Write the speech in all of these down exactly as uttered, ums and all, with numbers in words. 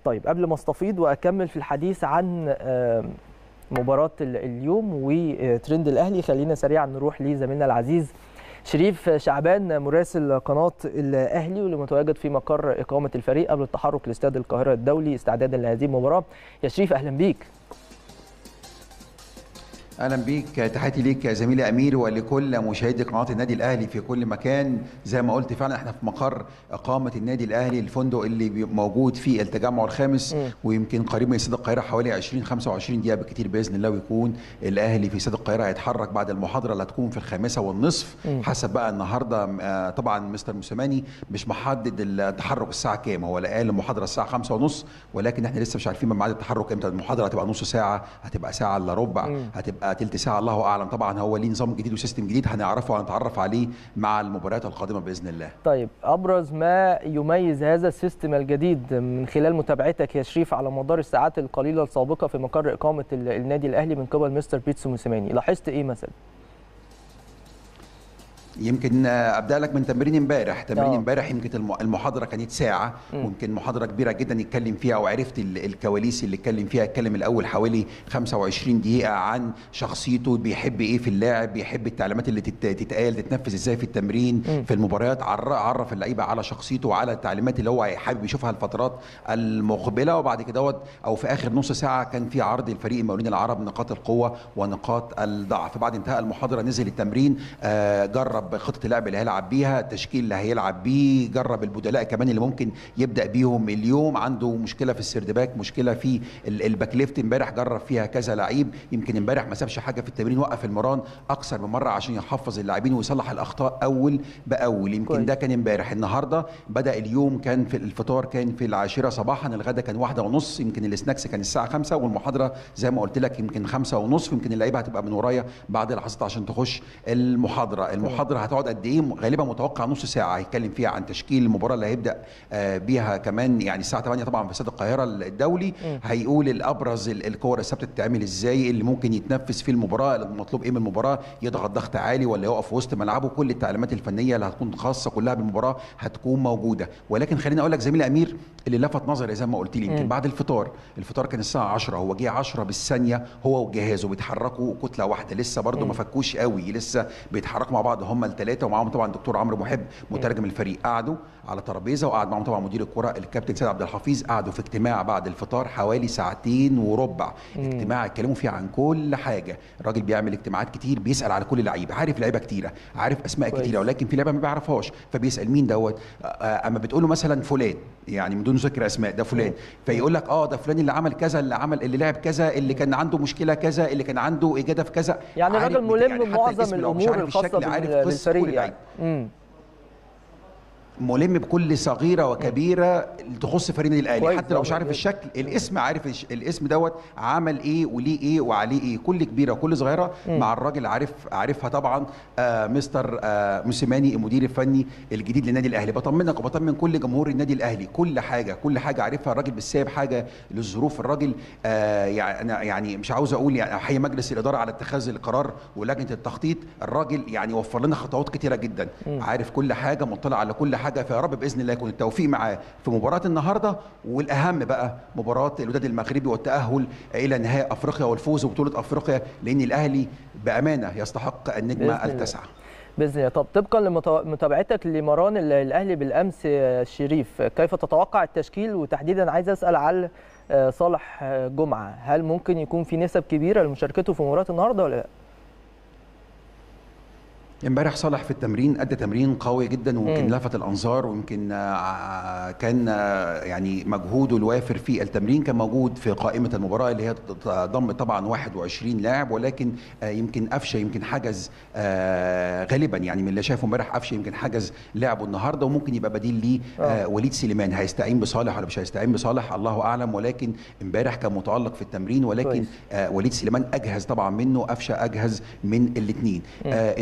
طيب قبل ما استفيض واكمل في الحديث عن مباراه اليوم وترند الاهلي، خلينا سريعا نروح لزميلنا العزيز شريف شعبان مراسل قناه الاهلي واللي متواجد في مقر اقامه الفريق قبل التحرك لاستاد القاهره الدولي استعدادا لهذه المباراه. يا شريف اهلا بيك. اهلا بيك، تحياتي ليك يا زميلي امير ولكل مشاهدي قناه النادي الاهلي في كل مكان. زي ما قلت فعلا احنا في مقر اقامه النادي الاهلي، الفندق اللي موجود في التجمع الخامس م. ويمكن قريب من استاد القاهره حوالي عشرين خمسة وعشرين دقيقه بالكثير باذن الله، ويكون الاهلي في استاد القاهره هيتحرك بعد المحاضره اللي هتكون في الخامسه والنصف م. حسب بقى النهارده. طبعا مستر موسيماني مش محدد التحرك الساعه كام، هو قال المحاضره الساعه خمسة ونص، ولكن احنا لسه مش عارفين ميعاد التحرك امتى. المحاضره هتبقى نص ساعه، هتبقى ساعه الا ربع م. هتبقى تلت ساعه، الله اعلم. طبعا هو ليه نظام جديد وسيستم جديد هنعرفه وهنتعرف عليه مع المباريات القادمه باذن الله. طيب ابرز ما يميز هذا السيستم الجديد من خلال متابعتك يا شريف على مدار الساعات القليله السابقه في مقر اقامه النادي الاهلي من قبل مستر بيتسو موسيماني، لاحظت ايه مثلا؟ يمكن ابدا لك من تمرين امبارح. تمرين امبارح يمكن المحاضره كانت ساعه، ممكن محاضره كبيره جدا يتكلم فيها، وعرفت الكواليس اللي اتكلم فيها. اتكلم الاول حوالي خمسة وعشرين دقيقه عن شخصيته، بيحب ايه في اللاعب، بيحب التعليمات اللي تتقال تتنفذ ازاي في التمرين م. في المباريات. عرف اللعيبه على شخصيته وعلى التعليمات اللي هو حابب يشوفها الفترات المقبله. وبعد كده او في اخر نص ساعه كان في عرض الفريق المقاولين العرب نقاط القوه ونقاط الضعف. بعد انتهاء المحاضره نزل التمرين، آه جرب خطه اللعب اللي هيلعب بيها، التشكيل اللي هيلعب بيه، جرب البدلاء كمان اللي ممكن يبدا بيهم اليوم. عنده مشكله في السيردباك، مشكله في الباك ليفت، امبارح جرب فيها كذا لعيب. يمكن امبارح ما سابش حاجه في التمرين، وقف المران اكثر من مره عشان يحفظ اللاعبين ويصلح الاخطاء اول باول. يمكن كوي. ده كان امبارح. النهارده بدا اليوم، كان في الفطار كان في العاشره صباحا، الغدا كان واحدة ونص، يمكن السناكس كان الساعه خمسة، والمحاضره زي ما قلت لك يمكن خمسة ونص. يمكن اللعيبه هتبقى من ورايا بعد لحظات عشان تخش المحاضره. المحاضره هتقعد قد ايه؟ غالبا متوقع نص ساعه هيتكلم فيها عن تشكيل المباراه اللي هيبدا بيها كمان، يعني الساعه ثمانية طبعا في استاد القاهره الدولي. م. هيقول الابرز الكور الثابته بتتعمل ازاي، اللي ممكن يتنفذ في المباراه، المطلوب ايه من المباراه، يضغط ضغط عالي ولا يقف وسط ملعبه. كل التعليمات الفنيه اللي هتكون خاصه كلها بالمباراه هتكون موجوده. ولكن خليني اقول لك زميلي امير اللي لفت نظري زي ما قلت لي، يمكن بعد الفطار، الفطار كان الساعه عشرة، هو جه عشرة بالثانيه هو وجهازه بيتحركوا كتله واحده، لسه برده ما فكوش قوي، لسه بيتحركوا مع بعض هم الثلاثه، ومعاهم طبعا دكتور عمرو محب مترجم الفريق. قعدوا على ترابيزه وقعد معاهم طبعا مدير الكره الكابتن سيد عبد الحفيظ. قعدوا في اجتماع بعد الفطار حوالي ساعتين وربع، مم. اجتماع اتكلموا فيه عن كل حاجه. الراجل بيعمل اجتماعات كتير، بيسال على كل لعيبه، عارف لعيبه كتيره، عارف اسماء كويس. كتيره، ولكن في لعيبه ما بيعرفهاش، فبيسال مين دوت. اما بتقول له مثلا فلان، يعني من دون ذكر اسماء، ده فلان، فيقول لك اه ده فلان اللي عمل كذا، اللي عمل اللي لعب كذا، اللي كان عنده مشكله كذا، اللي كان عنده اجاده في كذا. يعني الراجل ملم يعني بمعظم الامور الخاصه بالفريق يعني. ملم بكل صغيره وكبيره تخص فريق النادي الاهلي، حتى لو مش عارف الشكل، الاسم عارف الاسم دوت عمل ايه وليه ايه وعليه ايه، كل كبيره وكل صغيره م. مع الراجل عارف عارفها طبعا. آه مستر آه موسيماني المدير الفني الجديد للنادي الاهلي. بطمنك وبطمن كل جمهور النادي الاهلي، كل حاجه كل حاجه عارفها الراجل، مش سايب حاجه للظروف. الراجل آه يعني انا يعني مش عاوز اقول يعني احيي مجلس الاداره على اتخاذ القرار ولجنه التخطيط. الراجل يعني وفر لنا خطوات كتيره جدا، م. عارف كل حاجه، مطلع على كل حاجه. فيا رب باذن الله يكون التوفيق معاه في مباراه النهارده، والاهم بقى مباراه الوداد المغربي والتاهل الى نهائي افريقيا والفوز ببطوله افريقيا، لان الاهلي بامانه يستحق النجمه التاسعه باذن الله. طب طبقا لمتابعتك لمران الاهلي بالامس الشريف، كيف تتوقع التشكيل؟ وتحديدا عايز اسال على صالح جمعه، هل ممكن يكون في نسب كبيره لمشاركته في مباراه النهارده ولا لا؟ امبارح صالح في التمرين ادى تمرين قوي جدا، ويمكن لفت الانظار، ويمكن كان يعني مجهوده الوافر في التمرين كان موجود في قائمه المباراه اللي هي ضم طبعا واحد وعشرين لاعب. ولكن يمكن قفشه يمكن حجز غالبا، يعني من اللي شافه امبارح قفشه يمكن حجز لعبه النهارده، وممكن يبقى بديل ليه وليد سليمان. هيستعين بصالح ولا مش هيستعين بصالح الله اعلم، ولكن امبارح كان متالق في التمرين. ولكن وليد سليمان اجهز طبعا منه، قفشه اجهز من الاثنين.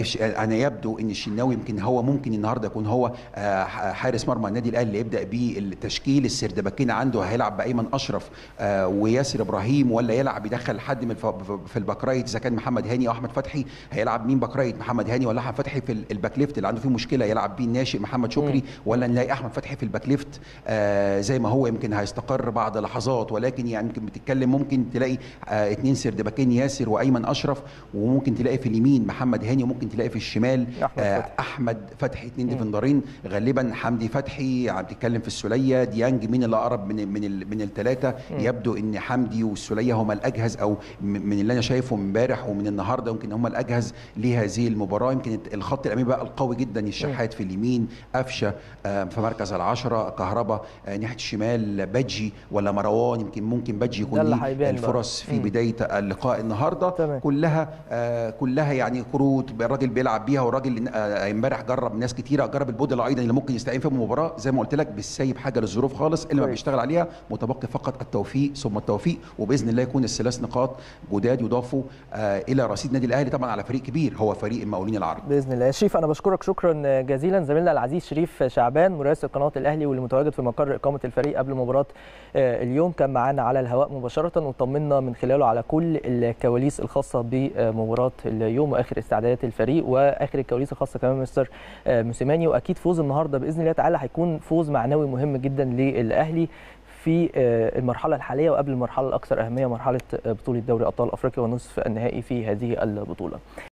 انا يبدو ان الشناوي يمكن هو ممكن النهارده يكون هو حارس مرمى النادي الاهلي اللي يبدا بيه التشكيل. السردباكين عنده هيلعب بايمن اشرف وياسر ابراهيم، ولا يلعب يدخل حد من في الباك رايت اذا كان محمد هاني او احمد فتحي. هيلعب مين باك رايت، محمد هاني ولا احمد فتحي؟ في الباك ليفت اللي عنده فيه مشكله يلعب بيه الناشئ محمد شكري، ولا نلاقي احمد فتحي في الباك ليفت آه زي ما هو يمكن هيستقر بعد لحظات. ولكن يعني يمكن بتتكلم ممكن تلاقي آه اثنين سردباكين ياسر وايمن اشرف، وممكن تلاقي في اليمين محمد هاني، وممكن تلاقي في الشمال احمد آه فتحي, أحمد فتحي اثنين ديفندرين غالبا. حمدي فتحي عم تتكلم في السوليه ديانج، مين اللي اقرب من من من الثلاثه؟ يبدو ان حمدي والسوليه هما الاجهز، او من اللي انا شايفه امبارح ومن النهارده يمكن هما الاجهز لهذه المباراه. يمكن الخط الامامي بقى القوي جدا، الشحات في اليمين، قفشه في مركز العشرة، كهربا ناحيه الشمال، بجي ولا مروان. يمكن ممكن بجي يكون ليه الفرص في بدايه اللقاء النهارده. تمام. كلها آه كلها يعني كروت الراجل بيلعب بيها، والراجل امبارح جرب ناس كتيره، جرب البودلة ايضا اللي ممكن يستعين فيها المباراه. زي ما قلت لك بالسايب حاجه للظروف خالص اللي ما بيشتغل عليها، متبقي فقط التوفيق ثم التوفيق، وباذن الله يكون الثلاث نقاط جداد يضافوا آه الى رصيد النادي الاهلي، طبعا على فريق كبير هو فريق المقاولين العرب باذن الله. شريف انا بشكرك شكرا جزيلا زميلنا العزيز شريف شعبان مراسل قناه الاهلي واللي متواجد في مقر اقامه الفريق قبل مباراه اليوم، كان معانا على الهواء مباشره وطمنا من خلاله على كل الكواليس الخاصه بمباراه اليوم واخر استعدادات الفريق واخر الكواليس الخاصه كمان مستر موسيماني. واكيد فوز النهارده باذن الله تعالى هيكون فوز معنوي مهم جدا للاهلي في المرحله الحاليه وقبل المرحله الاكثر اهميه، مرحله بطوله دوري ابطال افريقيا ونصف النهائي في هذه البطوله.